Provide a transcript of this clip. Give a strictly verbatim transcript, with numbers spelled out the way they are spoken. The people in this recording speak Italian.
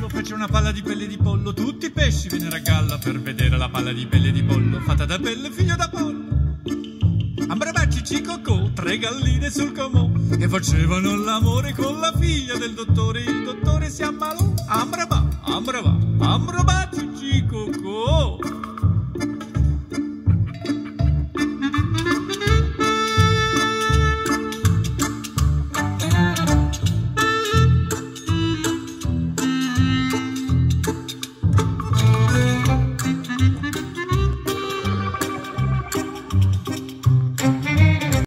cavallo fece una palla di pelle di pollo, tutti i pesci vennero a galla per vedere la palla di pelle di pollo fatta da pelle figlio d'Apollo. Ambrabacci cicocò, tre galline sul comò che facevano l'amore con la figlia del dottore. Il dottore si ammalò, ambrabà, ambrabà, ambrabà.